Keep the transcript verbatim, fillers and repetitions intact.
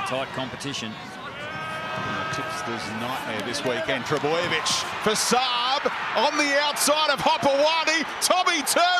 tight competition. Uh, tipster's nightmare this weekend. Trbojevic for Saab on the outside of Hopewadi. Tommy turns.